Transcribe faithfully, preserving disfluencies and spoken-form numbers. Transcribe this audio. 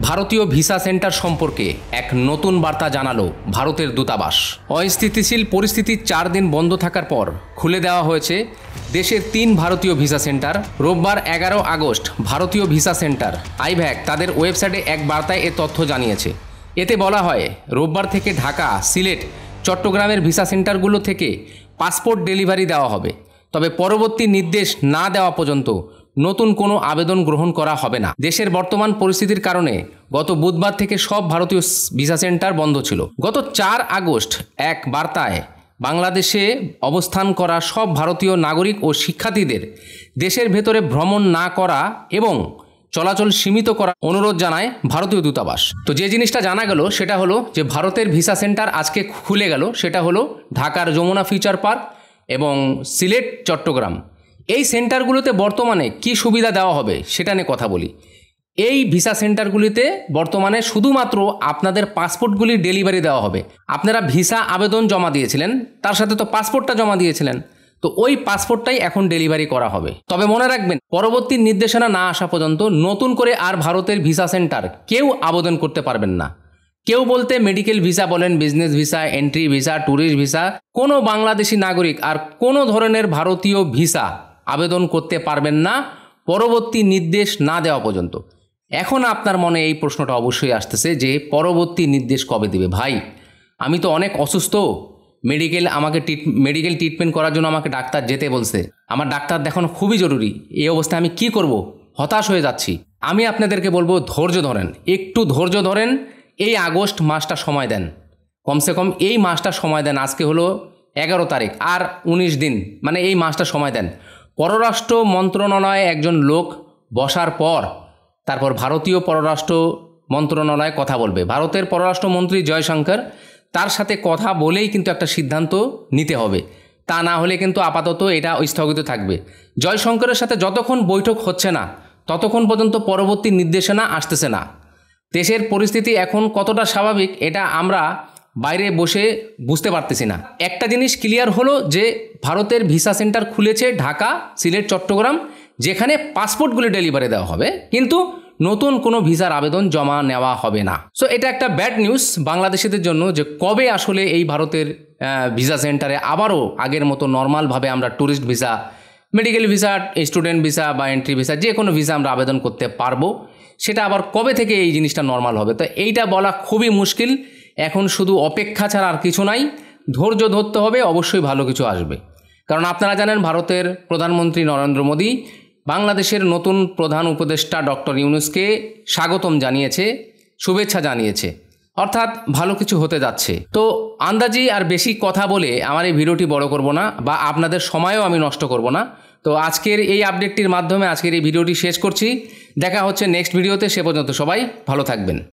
ভারতীয় visa centre সম্পর্কে এক নতুন বার্তা জানালো ভারতের দূতাবাস। অস্থিতিশীল পরিস্থিতি চার দিন বন্ধ থাকার পর খুলে দেওয়া হয়েছে দেশের তিন ভারতীয় ভিসা সেন্টার। রোববার এগারো আগস্ট ভারতীয় ভিসা সেন্টার আইভ্যাক তাদের ওয়েবসাইটে এক বার্তায় এ তথ্য জানিয়েছে। এতে বলা হয়, রোববার থেকে ঢাকা, সিলেট, চট্টগ্রামের ভিসা সেন্টারগুলো থেকে পাসপোর্ট ডেলিভারি দেওয়া হবে। তবে পরবর্তী নির্দেশ না দেওয়া পর্যন্ত নতুন কোনো আবেদন গ্রহণ করা হবে না। দেশের বর্তমান পরিস্থিতির কারণে গত বুধবার থেকে সব ভারতীয় ভিসা সেন্টার বন্ধ ছিল। গত চার আগস্ট এক বার্তায় বাংলাদেশে অবস্থান করা সব ভারতীয় নাগরিক ও শিক্ষার্থীদের দেশের ভেতরে ভ্রমণ না করা এবং চলাচল সীমিত করা অনুরোধ জানায় ভারতীয় দূতাবাস। তো যে জিনিসটা জানা গেল সেটা হলো যে ভারতের ভিসা সেন্টার আজকে খুলে গেল। সেটা হলো ঢাকার যমুনা ফিউচার পার্ক এবং সিলেট, চট্টগ্রাম। এই সেন্টারগুলোতে বর্তমানে কি সুবিধা দেওয়া হবে সেটা নিয়ে কথা বলি। এই ভিসা সেন্টারগুলিতে বর্তমানে শুধুমাত্র আপনাদের পাসপোর্টগুলি ডেলিভারি দেওয়া হবে। আপনারা ভিসা আবেদন জমা দিয়েছিলেন, তার সাথে তো পাসপোর্টটা জমা দিয়েছিলেন, তো ওই পাসপোর্টটাই এখন ডেলিভারি করা হবে। তবে মনে রাখবেন, পরবর্তী নির্দেশনা না আসা পর্যন্ত নতুন করে আর ভারতের ভিসা সেন্টার কেউ আবেদন করতে পারবেন না। কেউ বলতে মেডিকেল ভিসা বলেন, business visa, entry visa, tourist visa, কোনো বাংলাদেশি নাগরিক আর কোনো ধরনের ভারতীয় ভিসা আবেদন করতে পারবেন না পরবর্তী নির্দেশ না দেওয়া পর্যন্ত। এখন আপনার মনে এই প্রশ্নটা অবশ্যই আসতেছে যে পরবর্তী নির্দেশ কবে দেবে? ভাই, আমি তো অনেক অসুস্থ, মেডিকেল আমাকে ট্রিট মেডিকেল ট্রিটমেন্ট করার জন্য আমাকে ডাক্তার যেতে বলছে, আমার ডাক্তার দেখানো খুবই জরুরি। এই অবস্থায় আমি কি করব? হতাশ হয়ে যাচ্ছি। আমি আপনাদেরকে বলবো, ধৈর্য ধরেন, একটু ধৈর্য ধরেন। এই আগস্ট মাসটা সময় দেন, কমসে কম এই মাসটা সময় দেন। আজকে হলো এগারো তারিখ, আর উনিশ দিন, মানে এই মাসটা সময় দেন। পররাষ্ট্র মন্ত্রণালয়ে একজন লোক বসার পর তারপর ভারতীয় পররাষ্ট্র মন্ত্রণালয়ে কথা বলবে। ভারতের পররাষ্ট্রমন্ত্রী জয়শঙ্কর, তার সাথে কথা বলেই কিন্তু একটা সিদ্ধান্ত নিতে হবে। তা না হলে কিন্তু আপাতত এটা স্থগিত থাকবে। জয়শঙ্করের সাথে যতক্ষণ বৈঠক হচ্ছে না ততক্ষণ পর্যন্ত পরবর্তী নির্দেশনা আসতেছে না। দেশের পরিস্থিতি এখন কতটা স্বাভাবিক এটা আমরা বাইরে বসে বুঝতে পারতেছি না। একটা জিনিস ক্লিয়ার হলো যে ভারতের ভিসা সেন্টার খুলেছে ঢাকা, সিলেট, চট্টগ্রাম, যেখানে পাসপোর্টগুলি ডেলিভারি দেওয়া হবে, কিন্তু নতুন কোনো ভিসার আবেদন জমা নেওয়া হবে না। সো এটা একটা ব্যাড নিউজ বাংলাদেশিদের জন্য, যে কবে আসলে এই ভারতের ভিসা সেন্টারে আবারও আগের মতো নর্মালভাবে আমরা tourist visa, medical visa, student visa বা এন্ট্রি ভিসা, যে কোনো ভিসা আমরা আবেদন করতে পারবো। সেটা আবার কবে থেকে এই জিনিসটা নর্মাল হবে, তো এইটা বলা খুবই মুশকিল। এখন শুধু অপেক্ষা ছাড়া আর কিছু নাই, ধৈর্য ধরতে হবে, অবশ্যই ভালো কিছু আসবে। কারণ আপনারা জানেন, ভারতের প্রধানমন্ত্রী নরেন্দ্র মোদী বাংলাদেশের নতুন প্রধান উপদেষ্টা ডক্টর ইউনূসকে স্বাগতম জানিয়েছে, শুভেচ্ছা জানিয়েছে, অর্থাৎ ভালো কিছু হতে যাচ্ছে। তো আন্দাজি আর বেশি কথা বলে আমার এই ভিডিওটি বড় করব না, বা আপনাদের সময়ও আমি নষ্ট করব না। তো আজকের এই আপডেটটির মাধ্যমে আজকের এই ভিডিওটি শেষ করছি। দেখা হচ্ছে নেক্সট ভিডিওতে। সে পর্যন্ত সবাই ভালো থাকবেন।